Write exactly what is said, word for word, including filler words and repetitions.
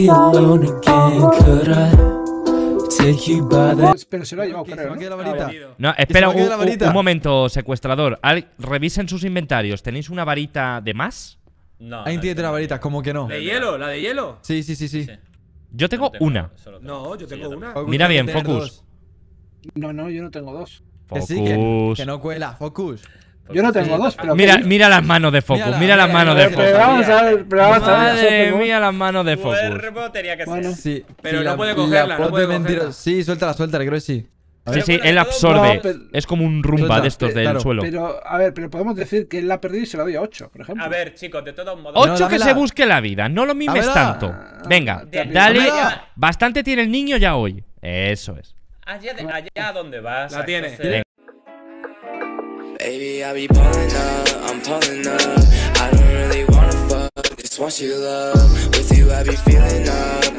be alone again, could I take you by the... Pero se lo ha llevado, creo, ¿no? La varita. No, espera un, la varita. un momento, secuestrador. Al- revisen sus inventarios. ¿Tenéis una varita de más? No. Ahí tiene la varita, como que no. ¿De hielo? ¿La de hielo? Sí, sí, sí, sí. Sí. Yo tengo una. Solo tengo- No, yo sí, tengo también. una. Focus Mira tiene bien, que tener Focus. dos. No, no, yo no tengo dos. Que Focus. sí, que, que no cuela. Focus. Yo no tengo dos, pero... Mira, mira las manos de Focus. Mírala, Mira las mira, manos mira, de Pero Focus. vamos a ver, pero vamos a ver. Madre tengo- mía, las manos de Focus. Cuerpo tenía que ser. Bueno. Sí. Pero sí, no la- puede la cogerla, no pot puede de mentira- cogerla. Sí, suéltala, suéltala, creo que sí. A Sí, ver. sí, Pero él todo- absorbe. No, pero- Es como un rumba Suelta, de estos del claro. suelo. Pero, a ver, pero podemos decir que él la ha perdido y se la doy a ocho, por ejemplo. A ver, chicos, de todos modos. Ocho No, que dámela. se busque la vida. No lo mimes Dámela. tanto. Venga, De- dale. dámela. Bastante tiene el niño ya hoy. Eso es. Allá, de- allá a donde vas. La tiene. entonces- Baby, I be pulling up, I'm pulling up. I don't really wanna fuck, just want your love. With you, I be feeling up.